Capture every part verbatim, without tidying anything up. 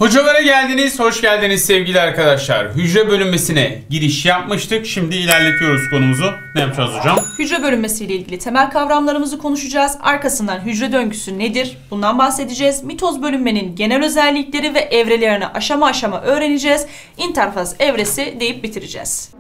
Hocalara geldiniz, hoş geldiniz sevgili arkadaşlar. Hücre bölünmesine giriş yapmıştık. Şimdi ilerletiyoruz konumuzu. Ne yapacağız hocam? Hücre bölünmesiyle ilgili temel kavramlarımızı konuşacağız. Arkasından hücre döngüsü nedir? Bundan bahsedeceğiz. Mitoz bölünmenin genel özellikleri ve evrelerini aşama aşama öğreneceğiz. İnterfaz evresi deyip bitireceğiz.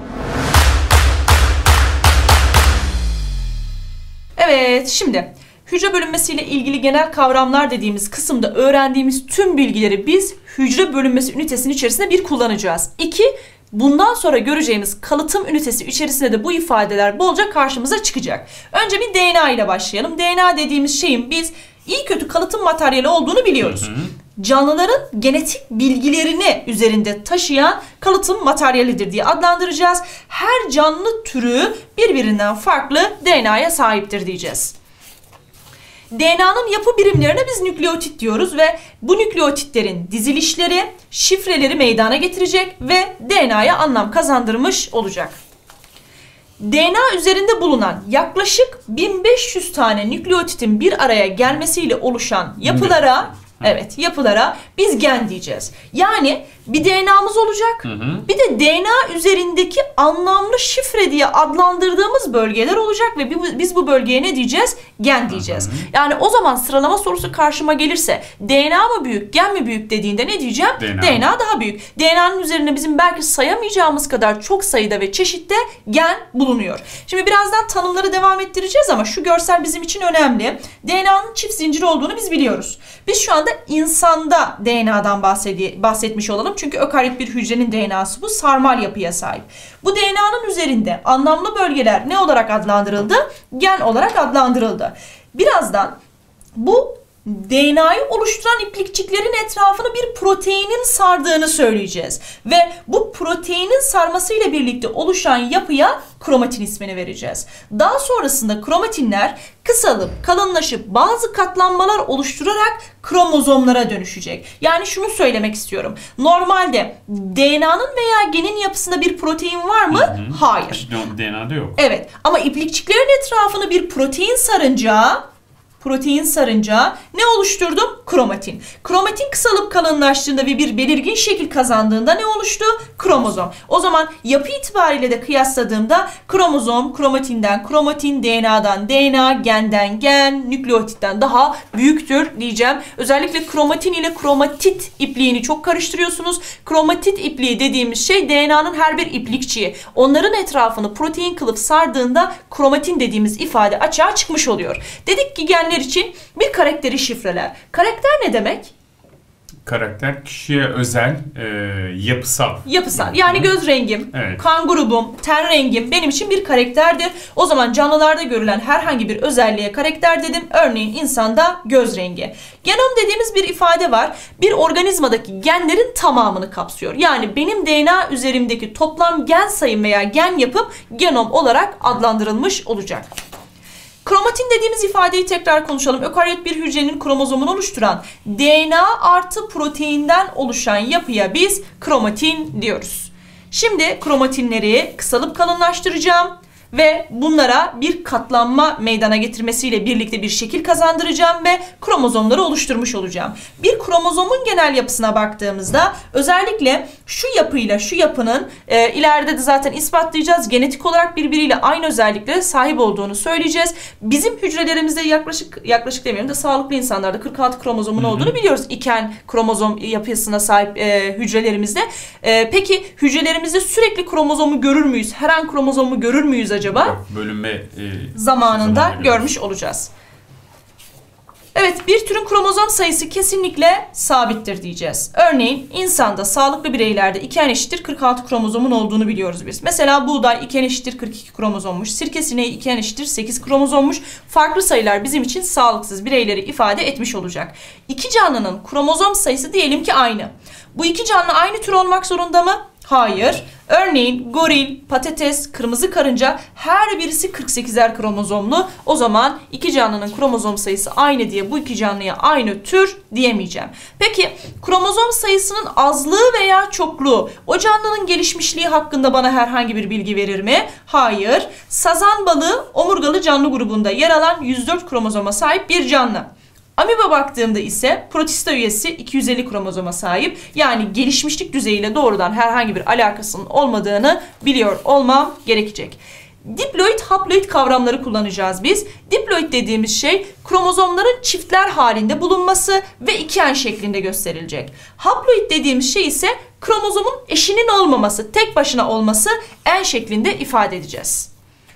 Evet, şimdi hücre bölünmesiyle ilgili genel kavramlar dediğimiz kısımda öğrendiğimiz tüm bilgileri biz hücre bölünmesi ünitesinin içerisinde bir kullanacağız. İki, bundan sonra göreceğimiz kalıtım ünitesi içerisinde de bu ifadeler bolca karşımıza çıkacak. Önce bir D N A ile başlayalım. D N A dediğimiz şeyin biz iyi kötü kalıtım materyali olduğunu biliyoruz. Hı hı. Canlıların genetik bilgilerini üzerinde taşıyan kalıtım materyalidir diye adlandıracağız. Her canlı türü birbirinden farklı D N A'ya sahiptir diyeceğiz. D N A'nın yapı birimlerine biz nükleotit diyoruz ve bu nükleotitlerin dizilişleri, şifreleri meydana getirecek ve D N A'ya anlam kazandırmış olacak. D N A üzerinde bulunan yaklaşık bin beş yüz tane nükleotitin bir araya gelmesiyle oluşan yapılara, evet yapılara biz gen diyeceğiz. Yani bir D N A'mız olacak, hı hı. bir de D N A üzerindeki anlamlı şifre diye adlandırdığımız bölgeler olacak ve biz bu bölgeye ne diyeceğiz? Gen diyeceğiz. Hı hı. Yani o zaman sıralama sorusu karşıma gelirse D N A mı büyük, gen mi büyük dediğinde ne diyeceğim? D N A, D N A daha büyük. D N A'nın üzerine bizim belki sayamayacağımız kadar çok sayıda ve çeşitte gen bulunuyor. Şimdi birazdan tanımları devam ettireceğiz ama şu görsel bizim için önemli. D N A'nın çift zincir olduğunu biz biliyoruz. Biz şu anda insanda D N A'dan bahsetmiş olalım. Çünkü ökaryot bir hücrenin D N A'sı bu. Sarmal yapıya sahip. Bu D N A'nın üzerinde anlamlı bölgeler ne olarak adlandırıldı? Gen olarak adlandırıldı. Birazdan bu D N A'yı oluşturan iplikçiklerin etrafını bir proteinin sardığını söyleyeceğiz. Ve bu proteinin sarmasıyla birlikte oluşan yapıya kromatin ismini vereceğiz. Daha sonrasında kromatinler kısalıp kalınlaşıp bazı katlanmalar oluşturarak kromozomlara dönüşecek. Yani şunu söylemek istiyorum. Normalde D N A'nın veya genin yapısında bir protein var mı? Hı hı. Hayır. D N A'da yok. Evet ama iplikçiklerin etrafını bir protein sarınca Protein sarınca ne oluşturdum? Kromatin. Kromatin kısalıp kalınlaştığında ve bir belirgin şekil kazandığında ne oluştu? Kromozom. O zaman yapı itibariyle de kıyasladığımda kromozom, kromatinden, kromatin, D N A'dan, D N A, genden, gen, nükleotitten daha büyüktür diyeceğim. Özellikle kromatin ile kromatit ipliğini çok karıştırıyorsunuz. Kromatit ipliği dediğimiz şey D N A'nın her bir iplikçiği. Onların etrafını protein kılıf sardığında kromatin dediğimiz ifade açığa çıkmış oluyor. Dedik ki gen için bir karakteri şifreler. Karakter ne demek? Karakter kişiye özel, e, yapısal. Yapısal. Yani göz rengim, evet. kan grubum, ten rengim benim için bir karakterdir. O zaman canlılarda görülen herhangi bir özelliğe karakter dedim. Örneğin insanda göz rengi. Genom dediğimiz bir ifade var. Bir organizmadaki genlerin tamamını kapsıyor. Yani benim D N A üzerimdeki toplam gen sayım veya gen yapım genom olarak adlandırılmış olacak. Kromatin dediğimiz ifadeyi tekrar konuşalım. Ökaryot bir hücrenin kromozomunu oluşturan D N A artı proteinden oluşan yapıya biz kromatin diyoruz. Şimdi kromatinleri kısalıp kalınlaştıracağım ve bunlara bir katlanma meydana getirmesiyle birlikte bir şekil kazandıracağım ve kromozomları oluşturmuş olacağım. Bir kromozomun genel yapısına baktığımızda özellikle şu yapıyla şu yapının e, ileride de zaten ispatlayacağız. Genetik olarak birbiriyle aynı özelliklere sahip olduğunu söyleyeceğiz. Bizim hücrelerimizde yaklaşık yaklaşık demeyelim de sağlıklı insanlarda kırk altı kromozomun Hı-hı. olduğunu biliyoruz. İken kromozom yapısına sahip e, hücrelerimizde. E, peki hücrelerimizde sürekli kromozomu görür müyüz? Her an kromozomu görür müyüz acaba? Yok, bölünme e, zamanında görmüş olacağız. Evet, bir türün kromozom sayısı kesinlikle sabittir diyeceğiz. Örneğin insanda sağlıklı bireylerde iki n eşittir kırk altı kromozomun olduğunu biliyoruz biz. Mesela buğday iki n eşittir kırk iki kromozommuş. Sirkesineği iki n eşittir sekiz kromozommuş. Farklı sayılar bizim için sağlıksız bireyleri ifade etmiş olacak. İki canlının kromozom sayısı diyelim ki aynı. Bu iki canlı aynı tür olmak zorunda mı? Hayır. Örneğin goril, patates, kırmızı karınca her birisi kırk sekizer kromozomlu. O zaman iki canlının kromozom sayısı aynı diye bu iki canlıya aynı tür diyemeyeceğim. Peki kromozom sayısının azlığı veya çokluğu o canlının gelişmişliği hakkında bana herhangi bir bilgi verir mi? Hayır. Sazan balığı omurgalı canlı grubunda yer alan yüz dört kromozoma sahip bir canlı. Amiba baktığımda ise protista üyesi iki yüz elli kromozoma sahip. Yani gelişmişlik düzeyiyle doğrudan herhangi bir alakasının olmadığını biliyor olmam gerekecek. Diploid, haploid kavramları kullanacağız biz. Diploid dediğimiz şey kromozomların çiftler halinde bulunması ve ikigen şeklinde gösterilecek. Haploid dediğimiz şey ise kromozomun eşinin olmaması, tek başına olması en şeklinde ifade edeceğiz.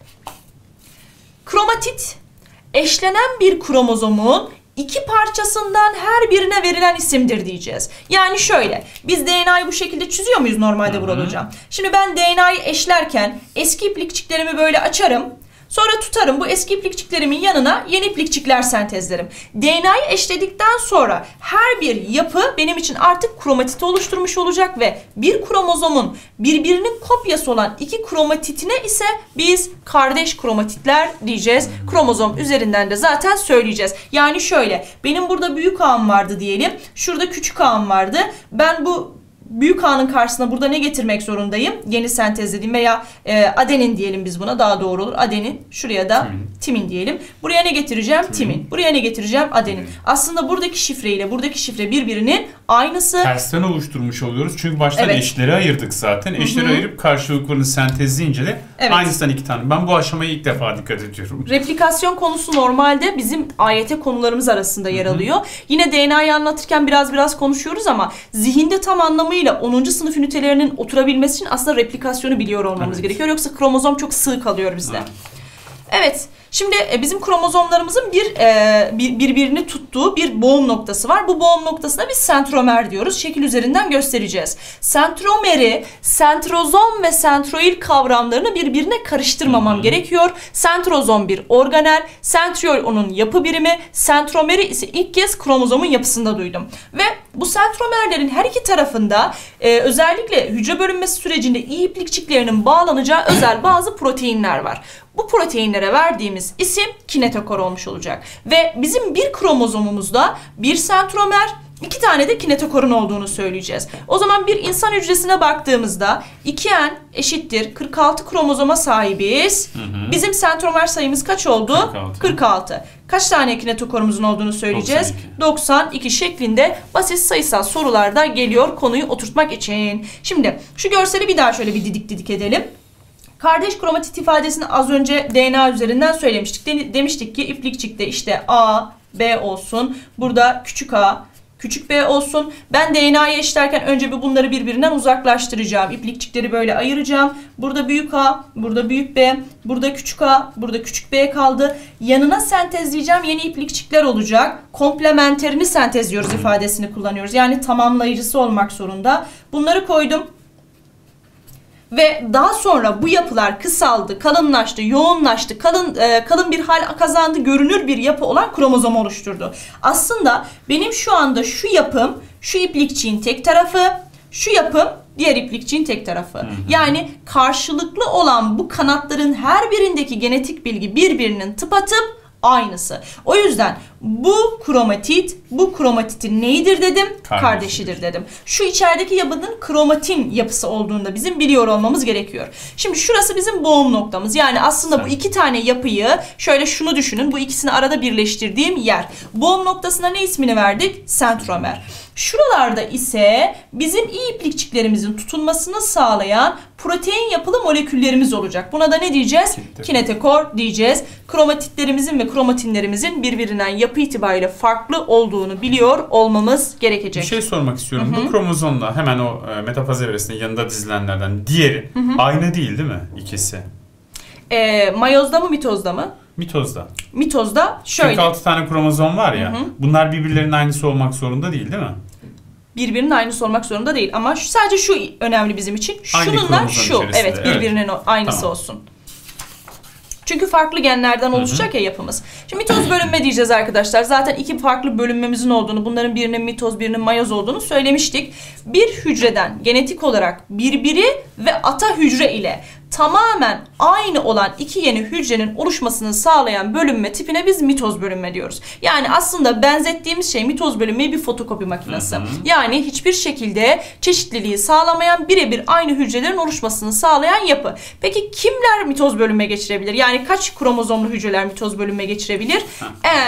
Kromatit, eşlenen bir kromozomun iki parçasından her birine verilen isimdir diyeceğiz. Yani şöyle, biz D N A'yı bu şekilde çiziyor muyuz normalde Vural Hocam? Şimdi ben D N A'yı eşlerken eski iplikçiklerimi böyle açarım. Sonra tutarım, bu eski iplikçiklerimin yanına yeni iplikçikler sentezlerim. D N A'yı eşledikten sonra her bir yapı benim için artık kromatiti oluşturmuş olacak ve bir kromozomun birbirinin kopyası olan iki kromatitine ise biz kardeş kromatitler diyeceğiz. Kromozom üzerinden de zaten söyleyeceğiz. Yani şöyle, benim burada büyük ağım vardı diyelim, şurada küçük ağım vardı. Ben bu büyük ağının karşısına burada ne getirmek zorundayım? Yeni sentezlediğim veya e, adenin diyelim biz buna, daha doğru olur. Adenin, şuraya da timin, timin diyelim. Buraya ne getireceğim? Timin. timin. Buraya ne getireceğim? Adenin. Timin. Aslında buradaki şifre ile buradaki şifre birbirinin aynısı. Tersten oluşturmuş oluyoruz. Çünkü baştan evet. eşleri ayırdık zaten. Eşleri Hı-hı. ayırıp karşılıklarını sentezleyince de evet. aynısından iki tane. Ben bu aşamaya ilk defa dikkat ediyorum. Replikasyon konusu normalde bizim A Y T konularımız arasında yer Hı-hı. alıyor. Yine D N A'yı anlatırken biraz biraz konuşuyoruz ama zihinde tam anlamıyla onuncu sınıf ünitelerinin oturabilmesi için aslında replikasyonu biliyor olmamız evet. gerekiyor. Yoksa kromozom çok sığ kalıyor bizde. Evet. Evet. Şimdi bizim kromozomlarımızın bir, e, bir birbirini tuttuğu bir boğum noktası var. Bu boğum noktasına biz sentromer diyoruz. Şekil üzerinden göstereceğiz. Sentromeri, sentrozom ve sentroil kavramlarını birbirine karıştırmamam hmm. gerekiyor. Sentrozom bir organel, sentriol onun yapı birimi, sentromeri ise ilk kez kromozomun yapısında duydum. Ve bu sentromerlerin her iki tarafında e, özellikle hücre bölünmesi sürecinde iyi iplikçiklerinin bağlanacağı özel bazı proteinler var. Bu proteinlere verdiğimiz isim kinetokor olmuş olacak. Ve bizim bir kromozomumuzda bir sentromer, iki tane de kinetokorun olduğunu söyleyeceğiz. O zaman bir insan hücresine baktığımızda iki N eşittir kırk altı kromozoma sahibiz. Hı hı. Bizim sentromer sayımız kaç oldu? kırk altı. kırk altı. Kaç tane kinetokorumuzun olduğunu söyleyeceğiz? doksan iki. doksan iki şeklinde basit sayısal sorularda geliyor konuyu oturtmak için. Şimdi şu görseli bir daha şöyle bir didik didik edelim. Kardeş kromatit ifadesini az önce D N A üzerinden söylemiştik. De demiştik ki iplikçikte işte A, B olsun. Burada küçük A, küçük B olsun. Ben D N A'yı eşlerken önce bir bunları birbirinden uzaklaştıracağım. İplikçikleri böyle ayıracağım. Burada büyük A, burada büyük B, burada küçük A, burada küçük B kaldı. Yanına sentezleyeceğim yeni iplikçikler olacak. Komplementerini sentezliyoruz ifadesini kullanıyoruz. Yani tamamlayıcısı olmak zorunda. Bunları koydum. Ve daha sonra bu yapılar kısaldı, kalınlaştı, yoğunlaştı, kalın e, kalın bir hal kazandı, görünür bir yapı olan kromozom oluşturdu. Aslında benim şu anda şu yapım, şu iplikçiğin tek tarafı, şu yapım diğer iplikçiğin tek tarafı. Hı hı. Yani karşılıklı olan bu kanatların her birindeki genetik bilgi birbirinin tıpatıp aynısı. O yüzden bu kromatit, bu kromatitin neyidir dedim? Kardeşidir, Kardeşidir dedim. Şu içerideki yapının kromatin yapısı olduğunu da bizim biliyor olmamız gerekiyor. Şimdi şurası bizim boğum noktamız. Yani aslında Sen. bu iki tane yapıyı şöyle şunu düşünün. Bu ikisini arada birleştirdiğim yer. Boğum noktasına ne ismini verdik? Sentromer. Şuralarda ise bizim iyi iplikçiklerimizin tutunmasını sağlayan protein yapılı moleküllerimiz olacak. Buna da ne diyeceğiz? Kinetokor diyeceğiz. Kromatitlerimizin ve kromatinlerimizin birbirinden yapı itibariyle farklı olduğunu biliyor olmamız gerekecek. Bir şey sormak istiyorum. Hı hı. Bu kromozomla hemen o e, metafaz evresinin yanında dizilenlerden diğeri hı hı. aynı değil değil mi ikisi? E, mayozda mı mitozda mı? Mitozda. Mitozda şöyle. kırk altı tane kromozom var ya. Hı hı. Bunlar birbirlerinin aynısı olmak zorunda değil değil mi? Birbirinin aynısı olmak zorunda değil ama şu, sadece şu önemli bizim için. Şununla şu. Evet, birbirinin evet. aynısı tamam. olsun. Çünkü farklı genlerden oluşacak Hı-hı. ya yapımız. Şimdi mitoz bölünme diyeceğiz arkadaşlar. Zaten iki farklı bölünmemizin olduğunu, bunların birinin mitoz, birinin mayoz olduğunu söylemiştik. Bir hücreden genetik olarak birbiri ve ata hücre ile tamamen aynı olan iki yeni hücrenin oluşmasını sağlayan bölünme tipine biz mitoz bölünme diyoruz. Yani aslında benzettiğimiz şey mitoz bölünmeyi bir fotokopi makinesi. Hı hı. Yani hiçbir şekilde çeşitliliği sağlamayan, birebir aynı hücrelerin oluşmasını sağlayan yapı. Peki kimler mitoz bölünme geçirebilir? Yani kaç kromozomlu hücreler mitoz bölünme geçirebilir? N,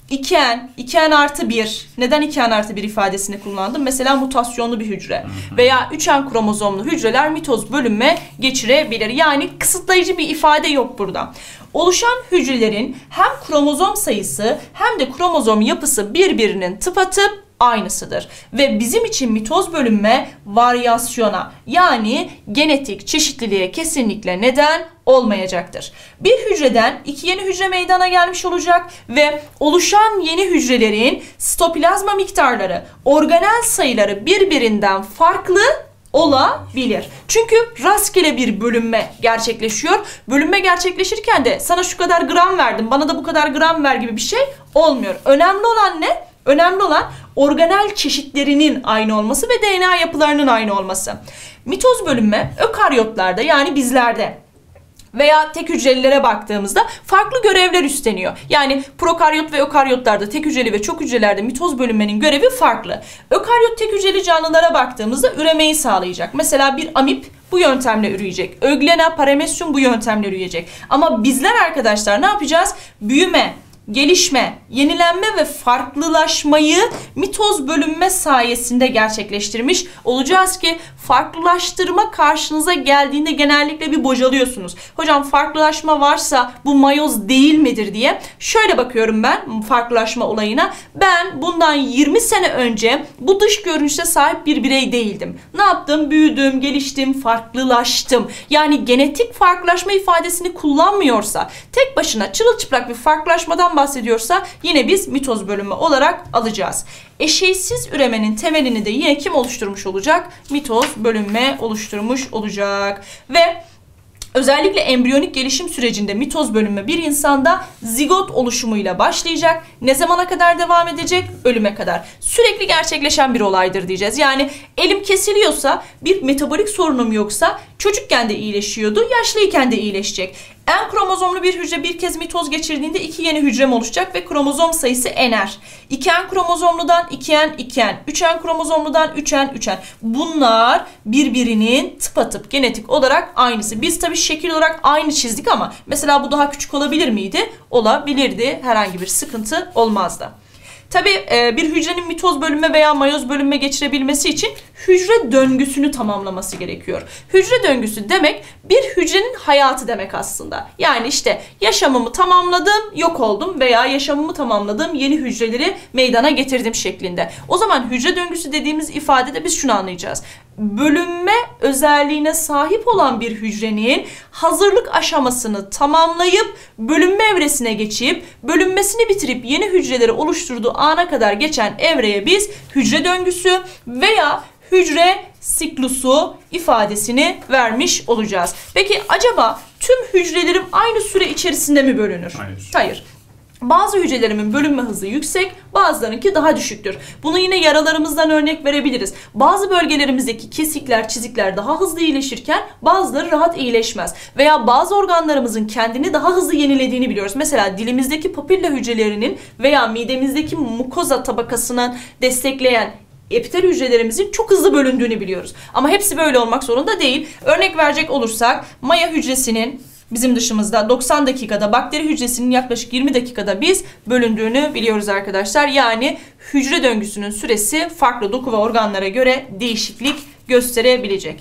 iki N, iki N artı bir. Neden iki N artı bir ifadesini kullandım? Mesela mutasyonlu bir hücre. Veya üç N kromozomlu hücreler mitoz bölünme geçirebilir. Yani kısıtlayıcı bir ifade yok burada. Oluşan hücrelerin hem kromozom sayısı hem de kromozom yapısı birbirinin tıpatıp aynısıdır. Ve bizim için mitoz bölünme varyasyona, yani genetik çeşitliliğe kesinlikle neden olmayacaktır. Bir hücreden iki yeni hücre meydana gelmiş olacak ve oluşan yeni hücrelerin sitoplazma miktarları, organel sayıları birbirinden farklı olabilir. Çünkü rastgele bir bölünme gerçekleşiyor. Bölünme gerçekleşirken de sana şu kadar gram verdim, bana da bu kadar gram ver gibi bir şey olmuyor. Önemli olan ne? Önemli olan organel çeşitlerinin aynı olması ve D N A yapılarının aynı olması. Mitoz bölünme ökaryotlarda, yani bizlerde veya tek hücrelilere baktığımızda farklı görevler üstleniyor. Yani prokaryot ve ökaryotlarda, tek hücreli ve çok hücrelerde mitoz bölünmenin görevi farklı. Ökaryot tek hücreli canlılara baktığımızda üremeyi sağlayacak. Mesela bir amip bu yöntemle üreyecek. Öglena, paramesyum bu yöntemle üreyecek. Ama bizler arkadaşlar ne yapacağız? Büyüme, gelişme, yenilenme ve farklılaşmayı mitoz bölünme sayesinde gerçekleştirmiş olacağız ki farklılaştırma karşınıza geldiğinde genellikle bir bocalıyorsunuz. Hocam farklılaşma varsa bu mayoz değil midir diye. Şöyle bakıyorum ben farklılaşma olayına. Ben bundan yirmi sene önce bu dış görünüşe sahip bir birey değildim. Ne yaptım? Büyüdüm, geliştim, farklılaştım. Yani genetik farklılaşma ifadesini kullanmıyorsa, tek başına çırılçıplak bir farklılaşmadan bahsediyorsa yine biz mitoz bölünme olarak alacağız. Eşeysiz üremenin temelini de yine kim oluşturmuş olacak? Mitoz bölünme oluşturmuş olacak. Ve özellikle embriyonik gelişim sürecinde mitoz bölünme bir insanda zigot oluşumuyla başlayacak. Ne zamana kadar devam edecek? Ölüme kadar. Sürekli gerçekleşen bir olaydır diyeceğiz. Yani elim kesiliyorsa, bir metabolik sorunum yoksa çocukken de iyileşiyordu, yaşlıyken de iyileşecek. N kromozomlu bir hücre bir kez mitoz geçirdiğinde iki yeni hücrem oluşacak ve kromozom sayısı N'er. iki N kromozomludan iki N, iki N, üç N kromozomludan üç N, üç N. Bunlar birbirinin tıpatıp genetik olarak aynısı. Biz tabii şekil olarak aynı çizdik ama mesela bu daha küçük olabilir miydi? Olabilirdi. Herhangi bir sıkıntı olmazdı. Tabii bir hücrenin mitoz bölünme veya mayoz bölünme geçirebilmesi için hücre döngüsünü tamamlaması gerekiyor. Hücre döngüsü demek bir hücrenin hayatı demek aslında. Yani işte yaşamımı tamamladım, yok oldum veya yaşamımı tamamladım, yeni hücreleri meydana getirdim şeklinde. O zaman hücre döngüsü dediğimiz ifadede biz şunu anlayacağız. Bölünme özelliğine sahip olan bir hücrenin hazırlık aşamasını tamamlayıp bölünme evresine geçip bölünmesini bitirip yeni hücreleri oluşturduğu ana kadar geçen evreye biz hücre döngüsü veya hücre siklusu ifadesini vermiş olacağız. Peki acaba tüm hücrelerim aynı süre içerisinde mi bölünür? Hayır. Hayır. Bazı hücrelerimin bölünme hızı yüksek, bazılarınki daha düşüktür. Bunu yine yaralarımızdan örnek verebiliriz. Bazı bölgelerimizdeki kesikler, çizikler daha hızlı iyileşirken bazıları rahat iyileşmez. Veya bazı organlarımızın kendini daha hızlı yenilediğini biliyoruz. Mesela dilimizdeki papilla hücrelerinin veya midemizdeki mukoza tabakasını destekleyen epitel hücrelerimizin çok hızlı bölündüğünü biliyoruz. Ama hepsi böyle olmak zorunda değil. Örnek verecek olursak maya hücresinin bizim dışımızda doksan dakikada, bakteri hücresinin yaklaşık yirmi dakikada biz bölündüğünü biliyoruz arkadaşlar. Yani hücre döngüsünün süresi farklı doku ve organlara göre değişiklik gösterebilecek.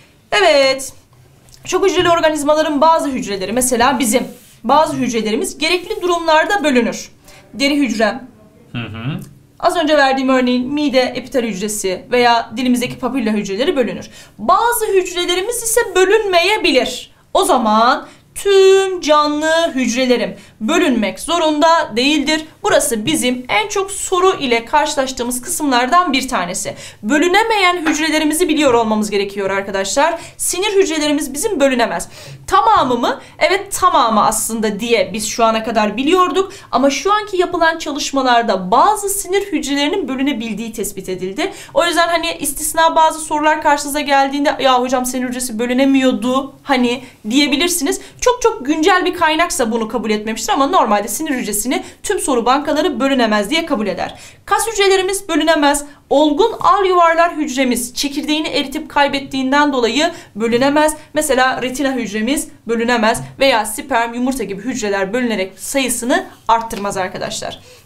Evet, çok hücreli organizmaların bazı hücreleri, mesela bizim bazı hücrelerimiz gerekli durumlarda bölünür. Deri hücrem, hı hı. Az önce verdiğim örneğin mide epitel hücresi veya dilimizdeki papilla hücreleri bölünür. Bazı hücrelerimiz ise bölünmeyebilir. O zaman tüm canlı hücrelerim bölünmek zorunda değildir. Burası bizim en çok soru ile karşılaştığımız kısımlardan bir tanesi. Bölünemeyen hücrelerimizi biliyor olmamız gerekiyor arkadaşlar. Sinir hücrelerimiz bizim bölünemez. Tamamı mı? Evet, tamamı aslında diye biz şu ana kadar biliyorduk. Ama şu anki yapılan çalışmalarda bazı sinir hücrelerinin bölünebildiği tespit edildi. O yüzden hani istisna bazı sorular karşınıza geldiğinde ya hocam sinir hücresi bölünemiyordu hani diyebilirsiniz. Çok çok güncel bir kaynaksa bunu kabul etmemiştir ama normalde sinir hücresini tüm soru bankaları bölünemez diye kabul eder. Kas hücrelerimiz bölünemez. Olgun al yuvarlar hücremiz çekirdeğini eritip kaybettiğinden dolayı bölünemez. Mesela retina hücremiz bölünemez veya sperm, yumurta gibi hücreler bölünerek sayısını arttırmaz arkadaşlar.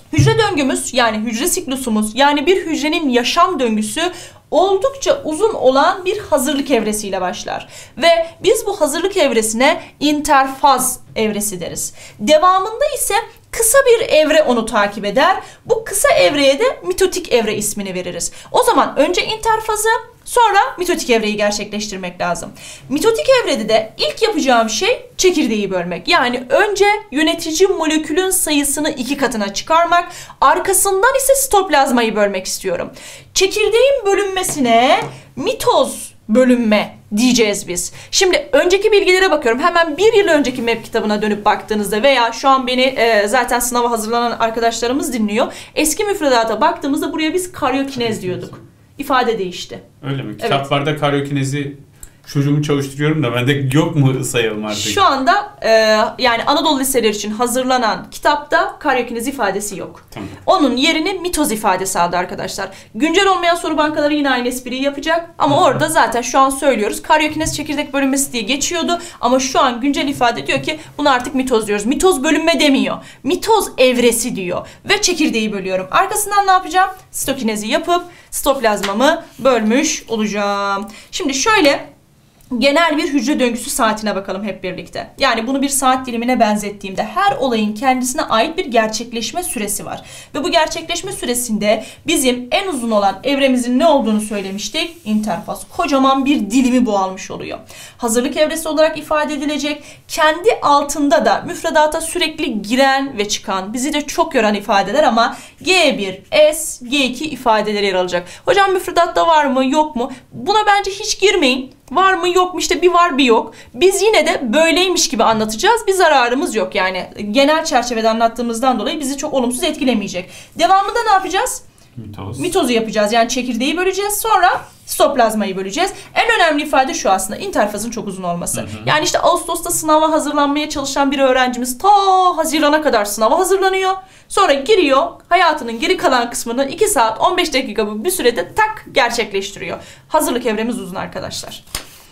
Hücre döngümüz yani hücre siklusumuz yani bir hücrenin yaşam döngüsü oldukça uzun olan bir hazırlık evresiyle başlar. Ve biz bu hazırlık evresine interfaz evresi deriz. Devamında ise kısa bir evre onu takip eder. Bu kısa evreye de mitotik evre ismini veririz. O zaman önce interfazı, sonra mitotik evreyi gerçekleştirmek lazım. Mitotik evrede de ilk yapacağım şey çekirdeği bölmek. Yani önce yönetici molekülün sayısını iki katına çıkarmak, arkasından ise sitoplazmayı bölmek istiyorum. Çekirdeğin bölünmesine mitoz bölünme diyeceğiz biz. Şimdi önceki bilgilere bakıyorum. Hemen bir yıl önceki M E P kitabına dönüp baktığınızda veya şu an beni e, zaten sınava hazırlanan arkadaşlarımız dinliyor. Eski müfredata baktığımızda buraya biz karyokinez diyorduk. İfade değişti. Öyle mi? Kitaplarda evet. Karyokinezi çocuğumu çalıştırıyorum da bende yok mu sayalım artık? Şu anda e, yani Anadolu liseleri için hazırlanan kitapta karyokinez ifadesi yok. Tamam. Onun yerini mitoz ifadesi aldı arkadaşlar. Güncel olmayan soru bankaları yine aynı espriyi yapacak. Ama Hı-hı. orada zaten şu an söylüyoruz. Karyokinez çekirdek bölünmesi diye geçiyordu. Ama şu an güncel ifade diyor ki bunu artık mitoz diyoruz. Mitoz bölünme demiyor. Mitoz evresi diyor. Ve çekirdeği bölüyorum. Arkasından ne yapacağım? Sitokinezi yapıp sitoplazmamı bölmüş olacağım. Şimdi şöyle genel bir hücre döngüsü saatine bakalım hep birlikte. Yani bunu bir saat dilimine benzettiğimde her olayın kendisine ait bir gerçekleşme süresi var. Ve bu gerçekleşme süresinde bizim en uzun olan evremizin ne olduğunu söylemiştik. İnterfaz. Kocaman bir dilimi bu almış oluyor. Hazırlık evresi olarak ifade edilecek. Kendi altında da müfredata sürekli giren ve çıkan, bizi de çok yoran ifadeler ama G bir, S, G iki ifadeleri yer alacak. Hocam müfredatta var mı yok mu? Buna bence hiç girmeyin. Var mı yok mu işte bir var bir yok. Biz yine de böyleymiş gibi anlatacağız. Bir zararımız yok yani. Genel çerçevede anlattığımızdan dolayı bizi çok olumsuz etkilemeyecek. Devamında ne yapacağız? Mitoz. Mitozu yapacağız. Yani çekirdeği böleceğiz. Sonra sitoplazmayı böleceğiz. En önemli ifade şu aslında. İnterfazın çok uzun olması. Hı hı. Yani işte Ağustos'ta sınava hazırlanmaya çalışan bir öğrencimiz ta Haziran'a kadar sınava hazırlanıyor. Sonra giriyor. Hayatının geri kalan kısmını iki saat on beş dakika bir sürede tak gerçekleştiriyor. Hazırlık evremiz uzun arkadaşlar.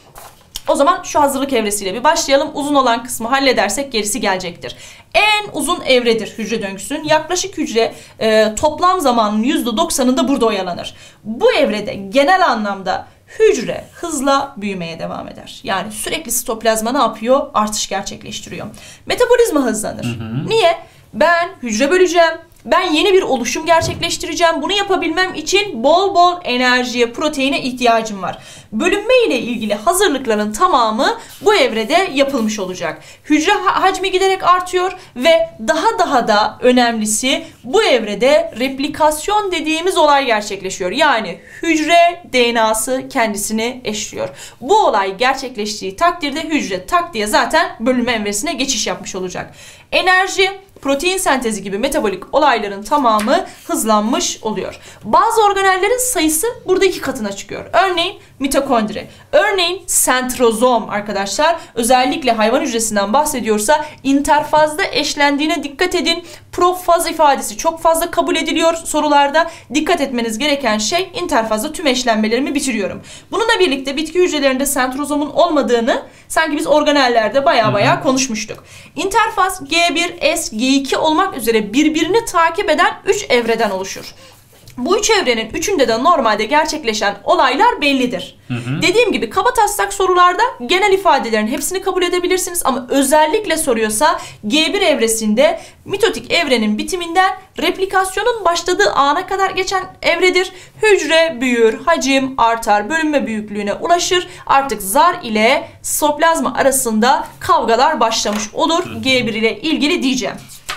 O zaman şu hazırlık evresiyle bir başlayalım. Uzun olan kısmı halledersek gerisi gelecektir. En uzun evredir hücre döngüsünün. Yaklaşık hücre e, toplam zamanın yüzde doksanında burada oyalanır. Bu evrede genel anlamda hücre hızla büyümeye devam eder. Yani sürekli sitoplazma ne yapıyor? Artış gerçekleştiriyor. Metabolizma hızlanır. Hı hı. Niye? Ben hücre böleceğim. Ben yeni bir oluşum gerçekleştireceğim. Bunu yapabilmem için bol bol enerjiye, proteine ihtiyacım var. Bölünme ile ilgili hazırlıkların tamamı bu evrede yapılmış olacak. Hücre hacmi giderek artıyor ve daha daha da önemlisi bu evrede replikasyon dediğimiz olay gerçekleşiyor. Yani hücre D N A'sı kendisini eşliyor. Bu olay gerçekleştiği takdirde hücre tak diye zaten bölünme evresine geçiş yapmış olacak. Enerji, protein sentezi gibi metabolik olayların tamamı hızlanmış oluyor. Bazı organellerin sayısı burada iki katına çıkıyor. Örneğin mitokondri, örneğin sentrozom arkadaşlar. Özellikle hayvan hücresinden bahsediyorsa interfazda eşlendiğine dikkat edin. Profaz ifadesi çok fazla kabul ediliyor sorularda. Dikkat etmeniz gereken şey interfazda tüm eşlenmelerimi bitiriyorum. Bununla birlikte bitki hücrelerinde sentrozomun olmadığını sanki biz organellerde baya baya konuşmuştuk. İnterfaz G bir, S, G iki olmak üzere birbirini takip eden üç evreden oluşur. Bu üç evrenin üçünde de normalde gerçekleşen olaylar bellidir. Hı hı. Dediğim gibi kabataslak sorularda genel ifadelerin hepsini kabul edebilirsiniz ama özellikle soruyorsa G bir evresinde mitotik evrenin bitiminden replikasyonun başladığı ana kadar geçen evredir. Hücre büyür, hacim artar, bölünme büyüklüğüne ulaşır. Artık zar ile sitoplazma arasında kavgalar başlamış olur. Hı hı. G bir ile ilgili diyeceğim.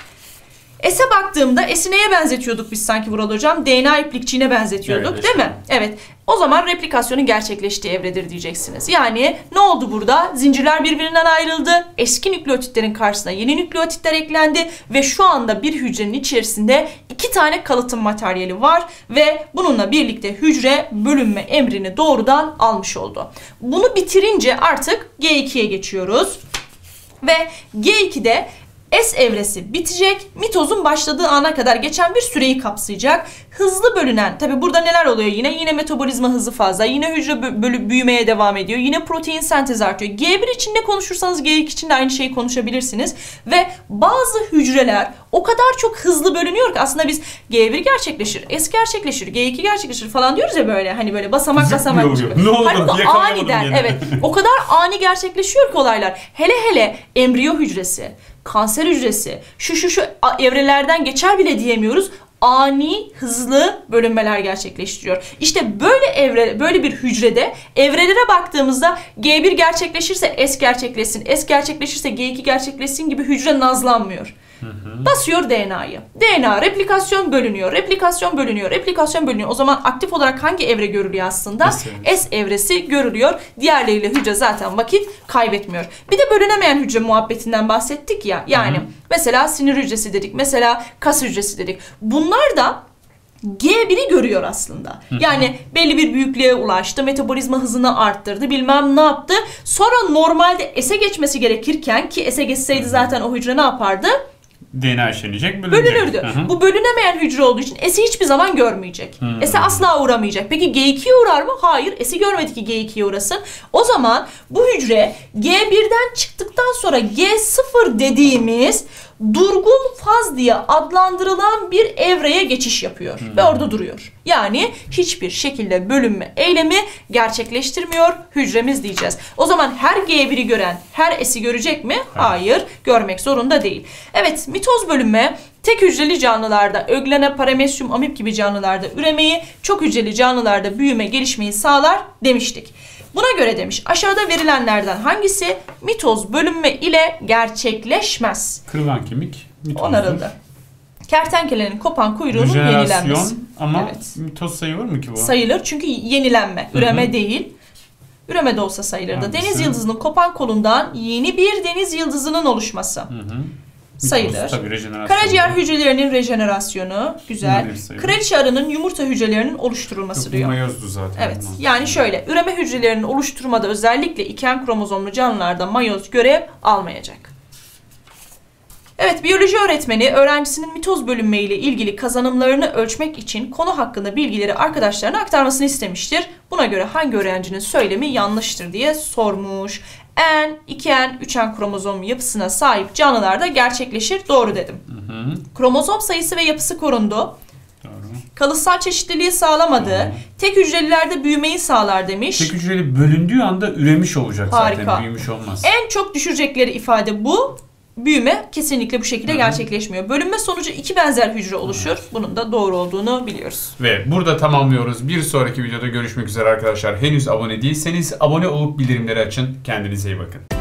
S'e baktığımda S'i neye benzetiyorduk biz sanki Vural Hocam? D N A iplikçiğine benzetiyorduk evet, değil mi? Evet. O zaman replikasyonun gerçekleştiği evredir diyeceksiniz. Yani ne oldu burada? Zincirler birbirinden ayrıldı. Eski nükleotitlerin karşısına yeni nükleotitler eklendi. Ve şu anda bir hücrenin içerisinde iki tane kalıtım materyali var. Ve bununla birlikte hücre bölünme emrini doğrudan almış oldu. Bunu bitirince artık G ikiye geçiyoruz. Ve G iki'de S evresi bitecek. Mitozun başladığı ana kadar geçen bir süreyi kapsayacak. Hızlı bölünen, tabi burada neler oluyor yine? Yine metabolizma hızı fazla. Yine hücre bölü büyümeye devam ediyor. Yine protein sentezi artıyor. G bir için ne konuşursanız G iki için de aynı şeyi konuşabilirsiniz. Ve bazı hücreler o kadar çok hızlı bölünüyor ki aslında biz G bir gerçekleşir, S gerçekleşir, G iki gerçekleşir falan diyoruz ya böyle. Hani böyle basamak basamak. Ne oldu? Halbuki aniden, evet. O kadar ani gerçekleşiyor ki olaylar. Hele hele embriyo hücresi, kanser hücresi, şu şu şu evrelerden geçer bile diyemiyoruz. Ani, hızlı bölünmeler gerçekleştiriyor. İşte böyle evre, böyle bir hücrede evrelere baktığımızda G bir gerçekleşirse S gerçekleşsin, S gerçekleşirse G iki gerçekleşsin gibi hücre nazlanmıyor. Hı hı. Basıyor D N A'yı. D N A replikasyon bölünüyor, replikasyon bölünüyor, replikasyon bölünüyor. O zaman aktif olarak hangi evre görülüyor aslında? S, S evresi görülüyor. Diğerleriyle hücre zaten vakit kaybetmiyor. Bir de bölünemeyen hücre muhabbetinden bahsettik ya. Yani hı hı. mesela sinir hücresi dedik, mesela kas hücresi dedik. Bunlar da G bir'i görüyor aslında. Hı hı. Yani belli bir büyüklüğe ulaştı, metabolizma hızını arttırdı, bilmem ne yaptı. Sonra normalde S'e geçmesi gerekirken, ki S'e geçseydi zaten o hücre ne yapardı? D N A işlenecek, bölünecek. Bölünürdü. Hı hı. Bu bölünemeyen hücre olduğu için S'i hiçbir zaman görmeyecek. Hı. S'e asla uğramayacak. Peki G iki'ye uğrar mı? Hayır. S'i görmedi ki G iki'ye uğrasın. O zaman bu hücre G bir'den çıktıktan sonra G sıfır dediğimiz durgun faz diye adlandırılan bir evreye geçiş yapıyor. Hmm. Ve orada duruyor. Yani hiçbir şekilde bölünme eylemi gerçekleştirmiyor hücremiz diyeceğiz. O zaman her G bir'i gören her S'i görecek mi? Hayır. Hayır. Görmek zorunda değil. Evet, mitoz bölünme tek hücreli canlılarda, öglene, paramesyum, amip gibi canlılarda üremeyi, çok hücreli canlılarda büyüme, gelişmeyi sağlar demiştik. Buna göre demiş, aşağıda verilenlerden hangisi mitoz bölünme ile gerçekleşmez? Kırılan kemik mitozdur. Onarıldı. Kertenkelenin kopan kuyruğunun yenilenmesi. Ama evet. Mitoz sayılır mı ki bu? Sayılır çünkü yenilenme, üreme Hı-hı. değil. Üreme de olsa sayılırdı. Hangisi? Deniz yıldızının kopan kolundan yeni bir deniz yıldızının oluşması. Hı-hı. Sayılır. Tabii, karaciğer hücrelerinin rejenerasyonu güzel. Kraliçe arının yumurta hücrelerinin oluşturulması Yok, diyor. Mayozdu zaten. Evet. Yani şöyle, üreme hücrelerinin oluşturmada özellikle iken kromozomlu canlılarda mayoz görev almayacak. Evet, biyoloji öğretmeni öğrencisinin mitoz bölünme ile ilgili kazanımlarını ölçmek için konu hakkında bilgileri arkadaşlarına aktarmasını istemiştir. Buna göre hangi öğrencinin söylemi yanlıştır diye sormuş. N, iki N, üç N kromozom yapısına sahip canlılarda gerçekleşir. Doğru dedim. Hı hı. Kromozom sayısı ve yapısı korundu. Doğru. Kalıtsal çeşitliliği sağlamadı. Doğru. Tek hücrelilerde büyümeyi sağlar demiş. Tek hücreli bölündüğü anda üremiş olacak Harika. Zaten. Büyümüş olmaz. En çok düşürecekleri ifade bu. Büyüme kesinlikle bu şekilde Hı-hı. gerçekleşmiyor. Bölünme sonucu iki benzer hücre oluşur. Hı-hı. Bunun da doğru olduğunu biliyoruz. Ve burada tamamlıyoruz. Bir sonraki videoda görüşmek üzere arkadaşlar. Henüz abone değilseniz abone olup bildirimleri açın. Kendinize iyi bakın.